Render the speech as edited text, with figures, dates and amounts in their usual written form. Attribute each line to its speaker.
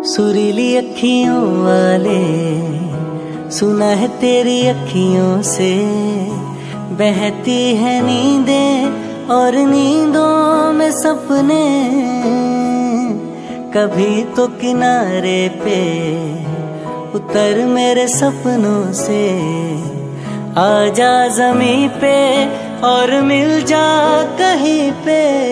Speaker 1: सुरीली अखियों वाले, सुना है तेरी अखियों से बहती है नींदें और नींदों में सपने। कभी तो किनारे पे उतर मेरे सपनों से, आजा ज़मीं पे और मिल जा कहीं पे।